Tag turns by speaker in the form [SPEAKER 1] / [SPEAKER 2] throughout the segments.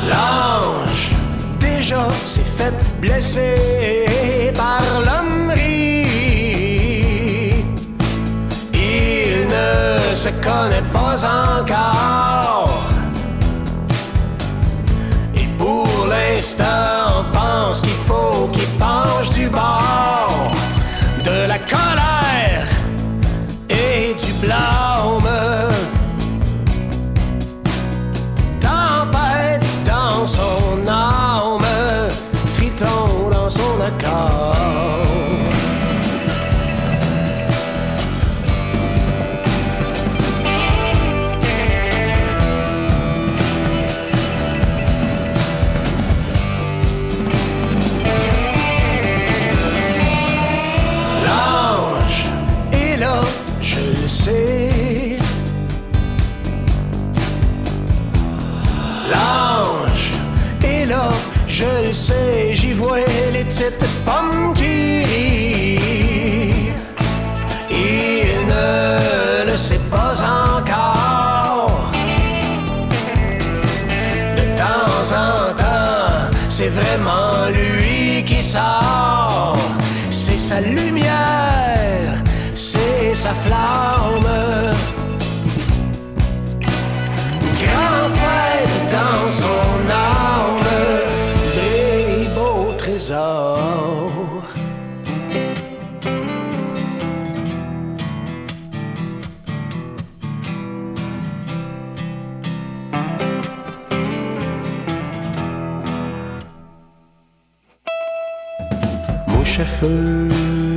[SPEAKER 1] L'ange déjà s'est fait blesser par l'hommerie. Il ne se connaît pas encore. Et pour l'instant, on pense qu'il faut qu'il penche du bord de la colère et du blâme. Tempête dans son âme, Triton dans son accord. L'ange est là, je le sais. L'ange est là, je le sais, j'y vois les petites pommes qui rient. Il ne le sait pas encore. De temps en temps, c'est vraiment lui qui sort. C'est sa lumière, c'est sa flamme. Grand fête dans son âme, des beaux trésors. Mouche à feu,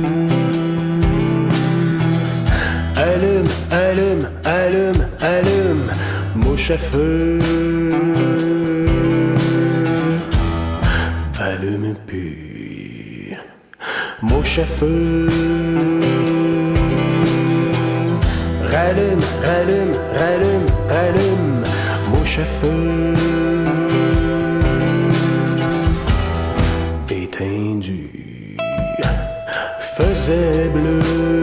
[SPEAKER 1] allume, allume, allume, allume. Mouche à feu, allume plus. Mouche à feu, rallume, rallume, rallume, rallume. Mouche à feu, éteindu, faisait bleu.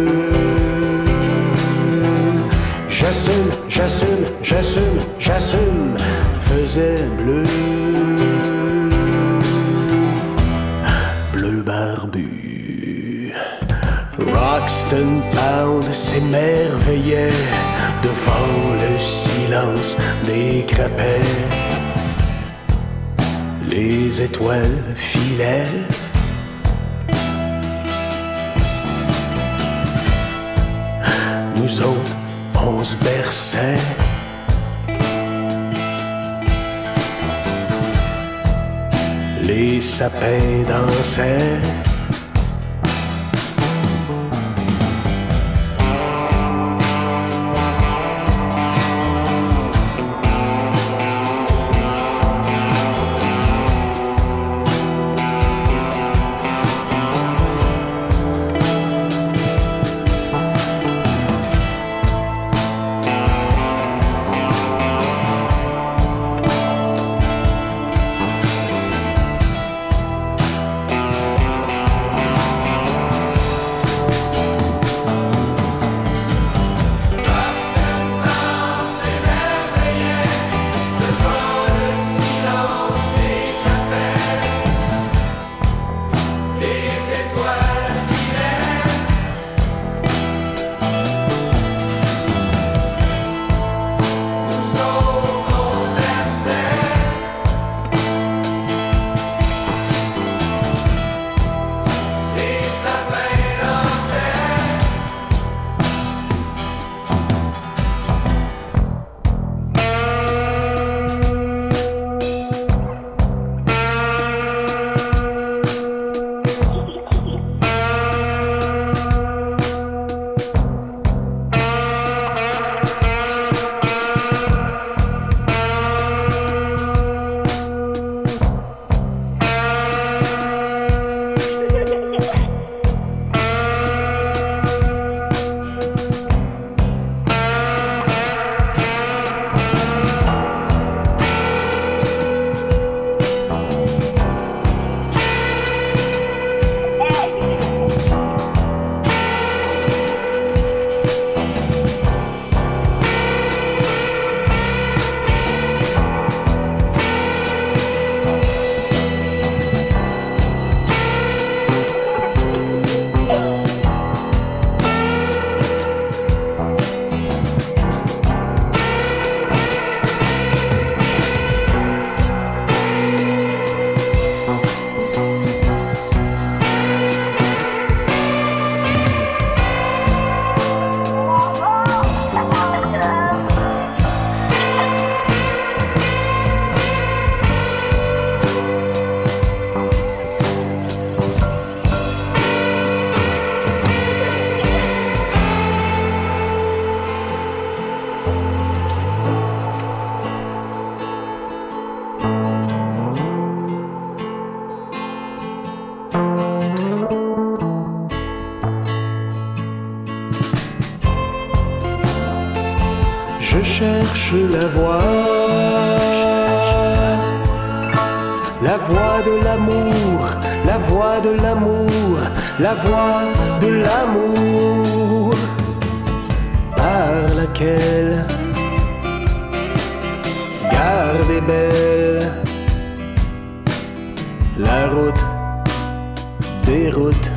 [SPEAKER 1] J'assume, j'assume, j'assume, j'assume, faisait bleu. Bleu barbu. Roxton Pound s'émerveillait devant le silence des crapets. Les étoiles filaient. Nous autres, on se berçait. Les sapins dansaient. cherche la voix de l'amour, la voix de l'amour, la voix de l'amour, par laquelle gardez belle la route des routes.